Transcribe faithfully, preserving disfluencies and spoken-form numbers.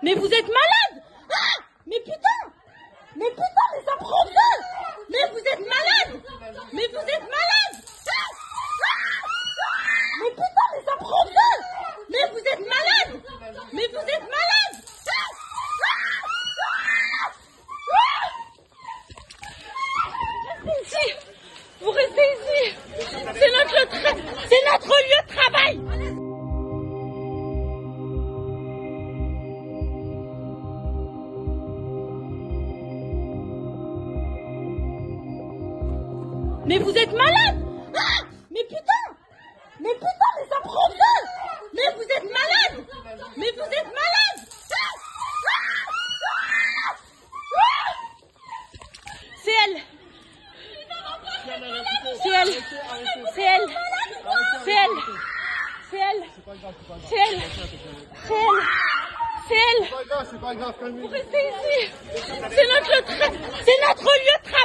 Mais vous êtes malade. Ah, mais putain. Mais putain, mais ça prend feu. Mais vous êtes malade. Mais vous êtes malade. Ah, ah, mais putain, mais ça prend feu. Mais vous êtes malade. Mais vous êtes malade. Ah, ah, ah, restez ici. Vous restez ici. C'est notre, c'est notre lieu de travail. Mais vous êtes malade. Ah, mais putain. Mais putain, mais ça prend feu. Mais vous êtes malade. Mais vous êtes malade. Ah, ah, ah, c'est elle. C'est elle. C'est elle. C'est elle. C'est elle. C'est elle. C'est elle. C'est elle. C'est pas grave, c'est pas grave, calmez-vous. Vous restez ici. C'est notre, c'est notre lieu de travail.